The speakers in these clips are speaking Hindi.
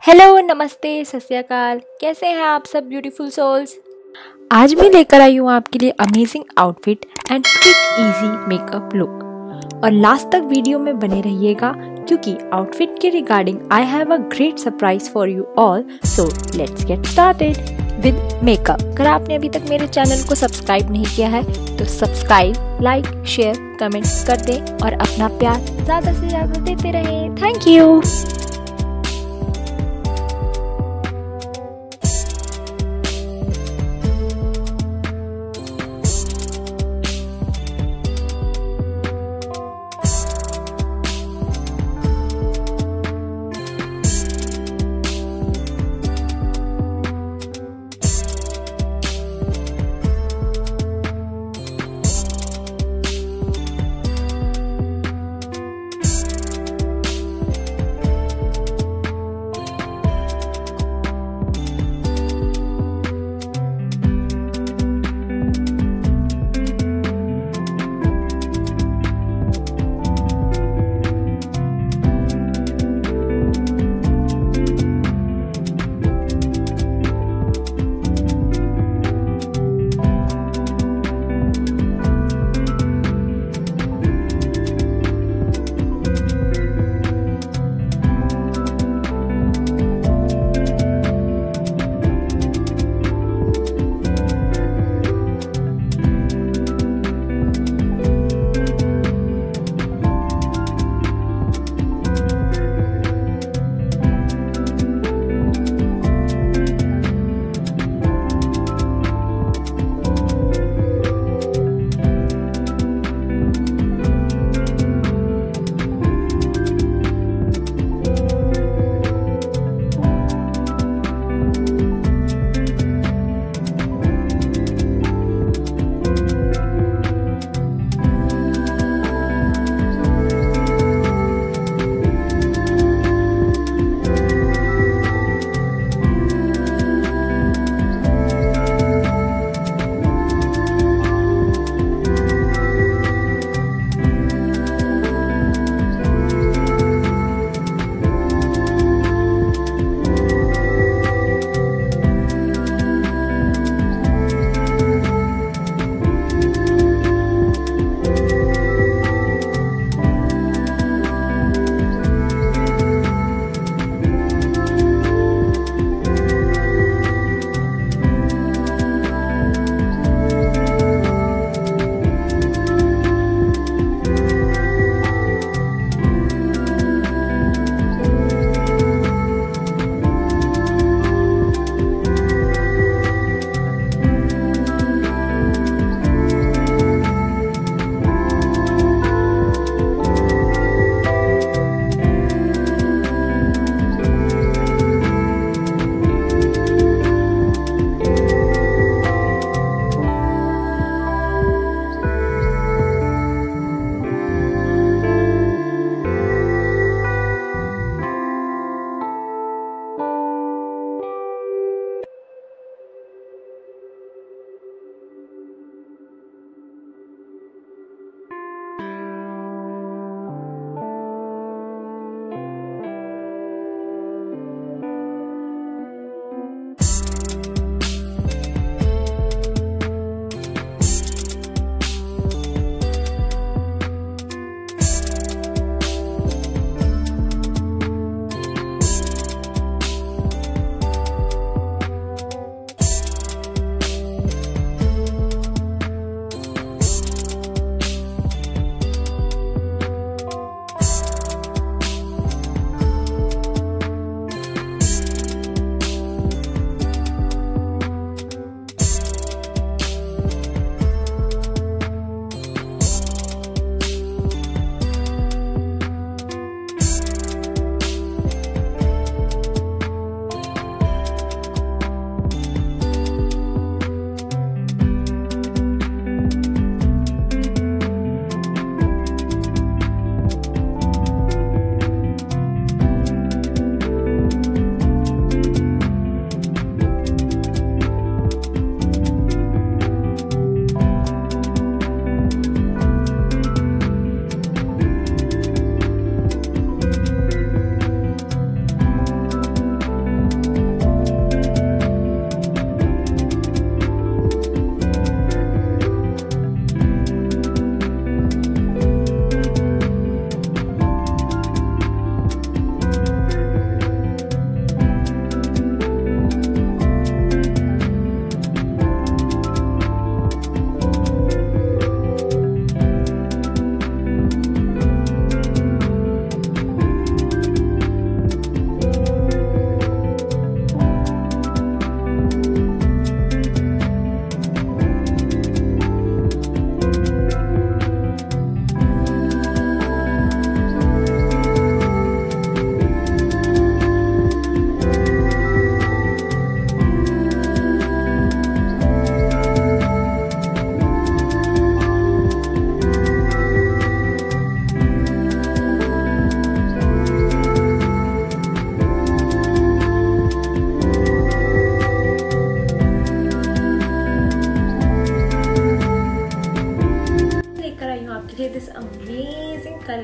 हेलो, नमस्ते, सत श्री अकाल। कैसे हैं आप सब ब्यूटीफुल सोल्स। आज मैं लेकर आई हूँ आपके लिए amazing outfit and quick easy makeup look. और लास्ट तक वीडियो में बने रहिएगा क्योंकि आउटफिट के regarding I have a great surprise for you all. So let's get started with makeup. अगर आपने अभी तक मेरे चैनल को सब्सक्राइब नहीं किया है तो सब्सक्राइब, लाइक, शेयर, कमेंट कर दें और अपना प्यार ज़्यादा से ज़्यादा देते रहें। Thank you.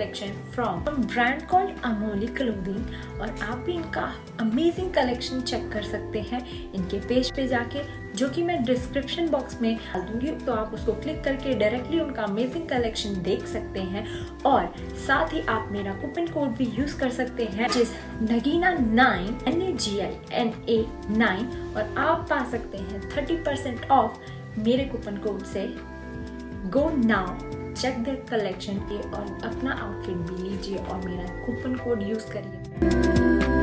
Collection from brand called Amoli clothing और आप भी इनका अमेजिंग कलेक्शन चेक कर सकते हैं इनके पेज पे जाके, जो कि मैं डिस्क्रिप्शन बॉक्स में डाल दूंगी, तो आप उसको क्लिक करके डायरेक्टली उनका अमेजिंग कलेक्शन देख सकते हैं। और साथ ही आप मेरा कूपन कोड भी यूज कर सकते हैं जिस नगीना 9 NAGINA9 और आप पा सकते हैं 30% ऑफ मेरे कूपन कोड से। Go now, check the collection और अपना आउटफिट भी लीजिए और मेरा कूपन कोड यूज करिए।